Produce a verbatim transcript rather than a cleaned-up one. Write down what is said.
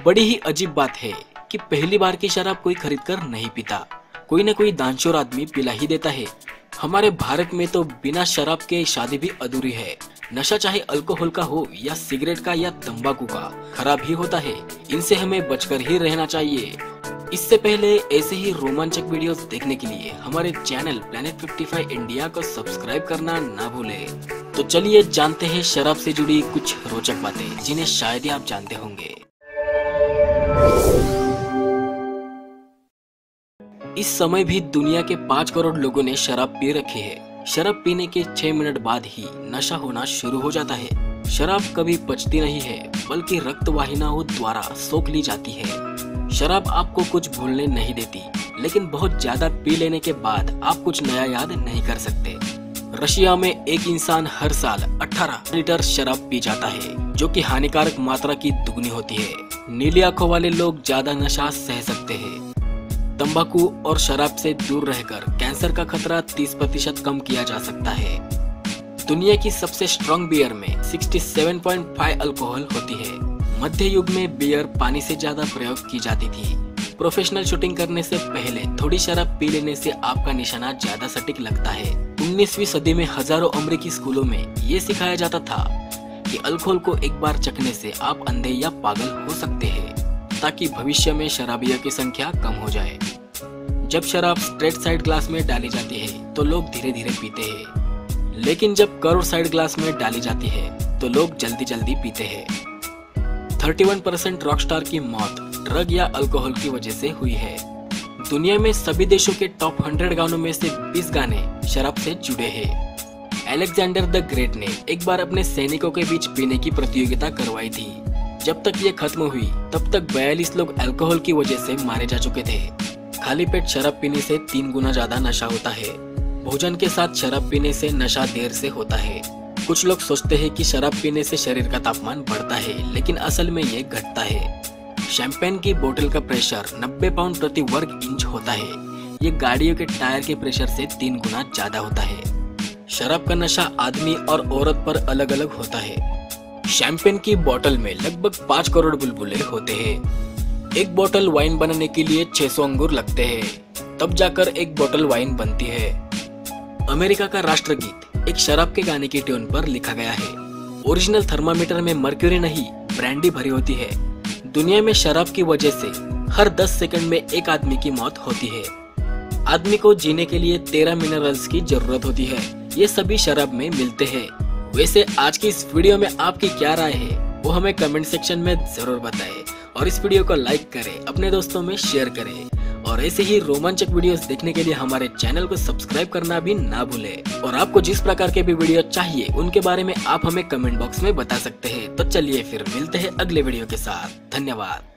बड़ी ही अजीब बात है कि पहली बार की शराब कोई खरीद कर नहीं पीता, कोई न कोई दानशूर आदमी पिला ही देता है। हमारे भारत में तो बिना शराब के शादी भी अधूरी है। नशा चाहे अल्कोहल का हो या सिगरेट का या तंबाकू का, खराब ही होता है। इनसे हमें बचकर ही रहना चाहिए। इससे पहले ऐसे ही रोमांचक वीडियोस देखने के लिए हमारे channel Planet fifty five India को सब्सक्राइब करना ना भूलें। तो चलिए जानते हैं शराब से जुड़ी कुछ रोचक बातें जिन्हें शायद ही आप जानते होंगे। इस समय भी दुनिया के पाँच करोड़ लोगों ने शराब पी रखी है। शराब पीने के छह मिनट बाद ही नशा होना शुरू हो जाता है। शराब कभी पचती नहीं है, बल्कि रक्त वाहिनियों द्वारा सोख ली जाती है। शराब आपको कुछ भूलने नहीं देती, लेकिन बहुत ज्यादा पी लेने के बाद आप कुछ नया याद नहीं कर सकते। रशिया में एक इंसान हर साल अठारह लीटर शराब पी जाता है, जो कि हानिकारक मात्रा की दुगनी होती है। नीली आंखों वाले लोग ज्यादा नशा सह सकते हैं। तंबाकू और शराब से दूर रहकर कैंसर का खतरा तीस प्रतिशत कम किया जा सकता है। दुनिया की सबसे स्ट्रॉन्ग बियर में सड़सठ पॉइंट पाँच अल्कोहल होती है। मध्य युग में बियर पानी से ज्यादा प्रयोग की जाती थी। प्रोफेशनल शूटिंग करने से पहले थोड़ी शराब पी लेने से आपका निशाना ज्यादा सटीक लगता है। उन्नीसवीं सदी में हजारों अमेरिकी स्कूलों में ये सिखाया जाता था कि अल्कोहल को एक बार चखने से आप अंधे या पागल हो सकते हैं, ताकि भविष्य में शराबियों की संख्या कम हो जाए। जब शराब स्ट्रेट साइड ग्लास में डाली जाती है तो लोग धीरे धीरे पीते हैं, लेकिन जब कर्व साइड ग्लास में डाली जाती है तो लोग जल्दी जल्दी पीते हैं। इकतीस परसेंट रॉकस्टार की मौत ड्रग या अल्कोहल की वजह से हुई है। दुनिया में सभी देशों के टॉप सौ गानों में से बीस गाने शराब से जुड़े हैं। अलेक्जेंडर द ग्रेट ने एक बार अपने सैनिकों के बीच पीने की प्रतियोगिता करवाई थी। जब तक ये खत्म हुई तब तक बयालीस लोग अल्कोहल की वजह से मारे जा चुके थे। खाली पेट शराब पीने से तीन गुना ज्यादा नशा होता है। भोजन के साथ शराब पीने से नशा देर से होता है। कुछ लोग सोचते हैं कि शराब पीने से शरीर का तापमान बढ़ता है, लेकिन असल में ये घटता है। शैंपेन की बोतल का प्रेशर नब्बे पाउंड प्रति वर्ग इंच होता है। ये गाड़ियों के टायर के प्रेशर से तीन गुना ज्यादा होता है। शराब का नशा आदमी और औरत पर अलग अलग होता है। शैंपेन की बोतल में लगभग पाँच करोड़ बुलबुले होते हैं। एक बोतल वाइन बनाने के लिए छह सौ अंगूर लगते हैं, तब जाकर एक बोतल वाइन बनती है। अमेरिका का राष्ट्रगीत एक शराब के गाने की ट्यून पर लिखा गया है। ओरिजिनल थर्मामीटर में मर्क्यूरी नहीं, ब्रांडी भरी होती है। दुनिया में शराब की वजह से हर दस सेकंड में एक आदमी की मौत होती है। आदमी को जीने के लिए तेरह मिनरल्स की जरूरत होती है। ये सभी शराब में मिलते हैं। वैसे आज की इस वीडियो में आपकी क्या राय है, वो हमें कमेंट सेक्शन में जरूर बताएं और इस वीडियो को लाइक करें, अपने दोस्तों में शेयर करें और ऐसे ही रोमांचक वीडियोस देखने के लिए हमारे चैनल को सब्सक्राइब करना भी ना भूलें। और आपको जिस प्रकार के भी वीडियो चाहिए उनके बारे में आप हमें कमेंट बॉक्स में बता सकते हैं। तो चलिए फिर मिलते हैं अगले वीडियो के साथ। धन्यवाद।